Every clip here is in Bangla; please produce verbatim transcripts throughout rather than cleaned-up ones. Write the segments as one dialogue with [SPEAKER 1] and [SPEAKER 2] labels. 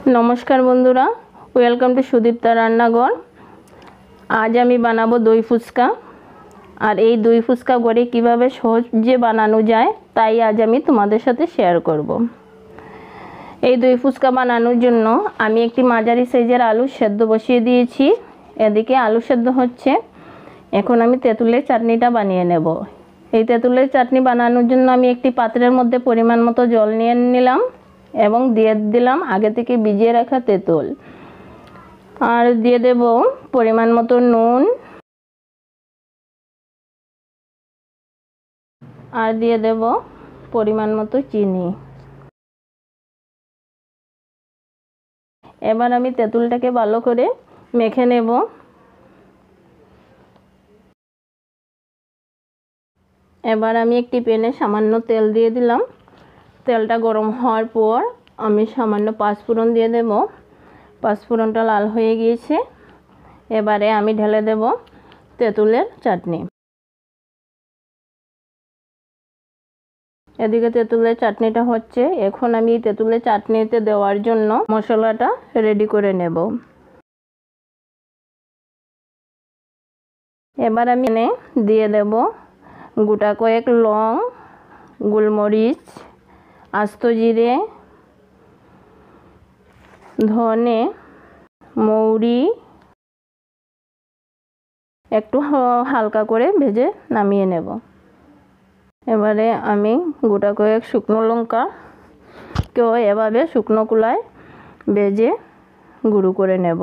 [SPEAKER 1] नमस्कार बंधुरा वेलकम टू सुदीप्ता रान्नाघर। आज आमी बानाबो दई फुचका और ये दई फुचका घरे किभाबे सहजे बानानो जाए ताई आज आमी तोमादेर साथे शेयर करब। এই দই ফুচকা বানানোর জন্য আমি একটি মাঝারি সাইজের আলু সেদ্ধ বসিয়ে দিয়েছি। এদিকে আলু সেদ্ধ হচ্ছে। এখন আমি তেঁতুলের চাটনিটা বানিয়ে নেব। এই তেঁতুলের চাটনি বানানোর জন্য আমি একটি পাত্রের মধ্যে পরিমাণ মতো জল নিয়ে নিলাম এবং দিয়ে দিলাম আগে থেকে ভিজিয়ে রাখা তেঁতুল আর দিয়ে দেব পরিমাণ মতো নুন আর দিয়ে দেব পরিমাণ মতো চিনি। এবার আমি তেঁতুলটাকে ভালো করে মেখে নেব। এবার আমি একটি প্যানে সামান্য তেল দিয়ে দিলাম। তেলটা গরম হওয়ার পর আমি সামান্য পাঁচফোড়ন দিয়ে দেব। পাঁচফোড়নটা লাল হয়ে গিয়েছে। এবারে আমি ঢেলে দেব তেঁতুলের চাটনি। এদিকে তেঁতুলের চাটনিটা হচ্ছে। এখন আমি তেঁতুলের চাটনিতে দেওয়ার জন্য মশলাটা রেডি করে নেব। এবার আমি এনে দিয়ে দেব গোটা কয়েক লং, গোলমরিচ, আস্ত জিরে, ধনে, মৌরি একটু হালকা করে ভেজে নামিয়ে নেব। এবারে আমি গোটা কয়েক শুকনো লঙ্কা কেও এভাবে শুকনো কুলায় ভেজে গুঁড়ো করে নেব।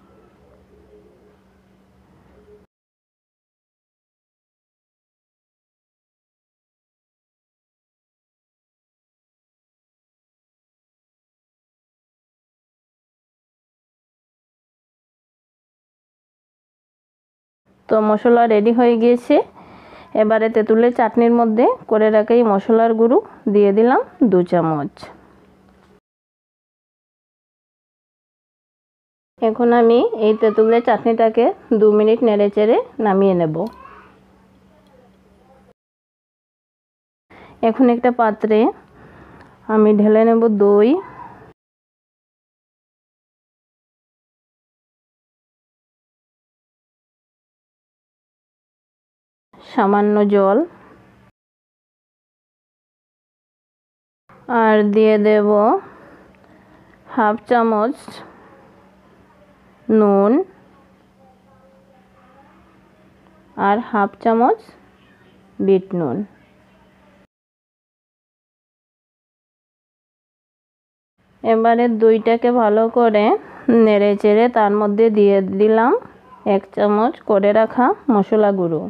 [SPEAKER 1] তো মশলা রেডি হয়ে গিয়েছে। এবারে তেঁতুলের চাটনির মধ্যে করে রাখা এই মশলার গুঁড়ো দিয়ে দিলাম দু চামচ। এখন আমি এই তেঁতুলের চাটনিটাকে দু মিনিট নেড়ে চেড়ে নামিয়ে নেব। এখন একটা পাত্রে আমি ঢেলে নেব দই, সামান্য জল আর দিয়ে দেব হাফ চামচ নুন আর হাফ চামচ বিট নুন। এবারে দইটাকে ভালো করে নেড়ে চেড়ে তার মধ্যে দিয়ে দিলাম এক চামচ করে রাখা মশলা গুঁড়ো।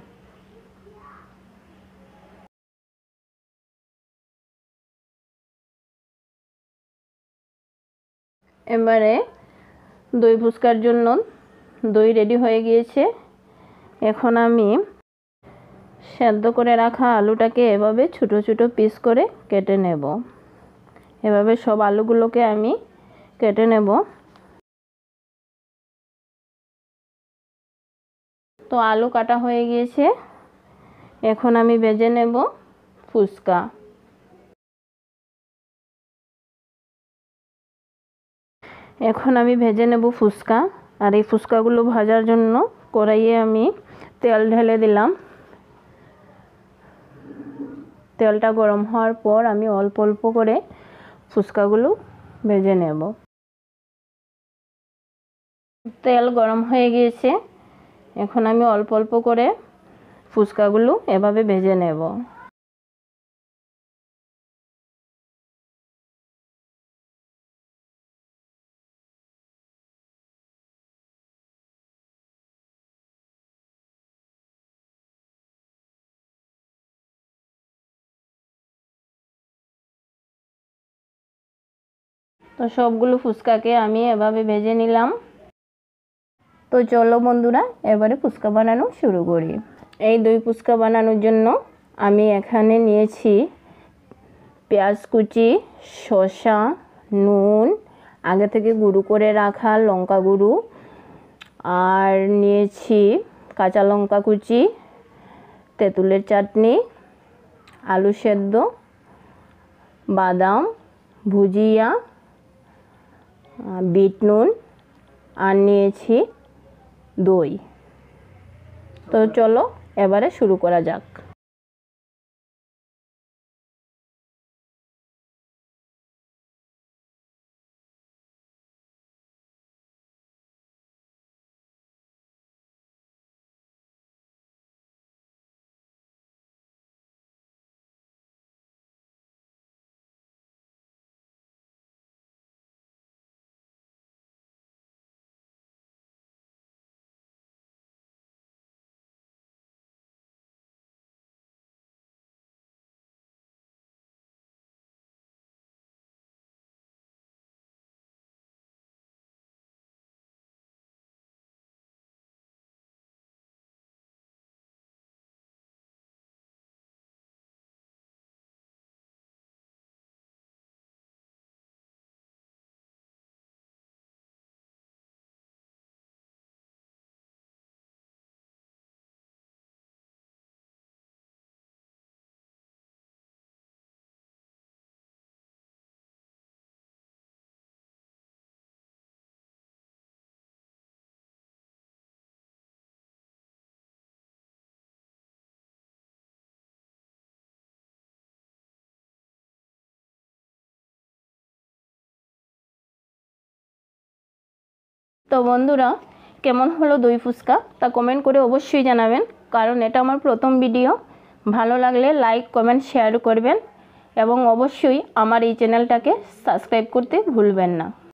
[SPEAKER 1] এবারে দই ফুচকার জন্য দই রেডি হয়ে গিয়েছে। এখন আমি সেদ্ধ করে রাখা আলুটাকে এভাবে ছোট ছোট পিস করে কেটে নেব। এভাবে সব আলুগুলোকে আমি কেটে নেব। তো আলু কাটা হয়ে গিয়েছে। এখন আমি ভেজে নেব ফুচকা। এখন আমি ভেজে নেব ফুচকা আর এই ফুচকাগুলো ভাজার জন্য কড়াইয়ে আমি তেল ঢেলে দিলাম। তেলটা গরম হওয়ার পর আমি অল্প অল্প করে ফুচকাগুলো ভেজে নেব। তেল গরম হয়ে গিয়েছে। এখন আমি অল্প অল্প করে ফুচকাগুলো এভাবে ভেজে নেব। তো সবগুলো ফুচকাকে আমি এভাবে ভেজে নিলাম। তো চলো বন্ধুরা এবারে ফুচকা বানানো শুরু করি। এই দই ফুচকা বানানোর জন্য আমি এখানে নিয়েছি পেঁয়াজ কুচি, শসা, নুন, আগে থেকে গুঁড়ো করে রাখা লঙ্কা গুঁড়ো আর নিয়েছি কাঁচা লঙ্কা কুচি, তেঁতুলের চাটনি, আলু সেদ্ধ, বাদাম, ভুজিয়া, বিট নুন আর নিয়েছি দই। তো চলো এবারে শুরু করা যাক। তো বন্ধুরা, কেমন হলো দই ফুচকা তা কমেন্ট করে অবশ্যই জানাবেন, কারণ এটা আমার প্রথম ভিডিও। ভালো লাগলে লাইক কমেন্ট শেয়ার করবেন এবং অবশ্যই আমার এই চ্যানেলটাকে সাবস্ক্রাইব করতে ভুলবেন না।